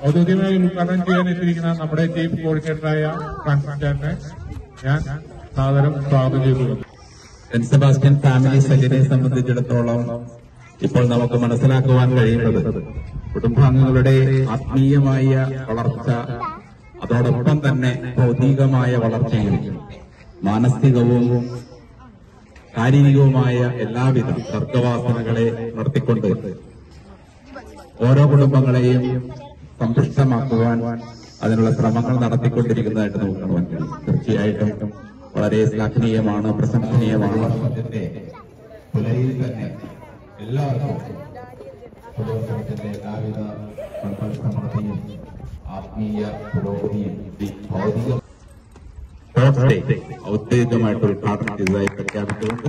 ഔദ്യോഗികമായി ഉദ്ഘാടനം ചെയ്യാൻ എത്തിയിരിക്കുന്ന നമ്മുടെ ടീം കോർഡിനേറ്ററായ ഫ്രാൻസിനെ ഞാൻ സാദരം സ്വാഗതം ചെയ്തു. സെന്റ് സെബാസ്റ്റ്യൻ ഫാമിലി സെല്ലിനെ സംബന്ധിച്ചിടത്തോളം ഇപ്പോൾ നമുക്ക് മനസ്സിലാക്കുവാൻ കഴിയുന്നത് കുടുംബാംഗങ്ങളുടെ ആത്മീയമായ വളർച്ച, അതോടൊപ്പം തന്നെ ഭൗതികമായ വളർച്ചയും മാനസികവും ശാരീരികവുമായ എല്ലാവിധ സർഗവാസനകളെ നടത്തിക്കൊണ്ട് ഓരോ കുടുംബങ്ങളെയും സമ്പുഷ്ടമാക്കുവാൻ അതിനുള്ള ശ്രമങ്ങൾ നടത്തിക്കൊണ്ടിരിക്കുന്നതായിട്ട് നമുക്ക് കാണുവാൻ കഴിയും. തീർച്ചയായിട്ടും വളരെ ശ്ലാഘനീയമാണ്, പ്രശംസനീയമാണ്. അതിന്റെ പുലരിയിൽ തന്നെ എല്ലാവർക്കും കുടുംബത്തിന്റെ എല്ലാവിധ സമ്പൽസമൃദ്ധിയും ആത്മീയ പുരോഗതിയും ഭൗതിക ഔദ്യോഗികമായിട്ട് ഉദ്ഘാടനം ചെയ്തതായി പ്രഖ്യാപിച്ചുകൊണ്ട്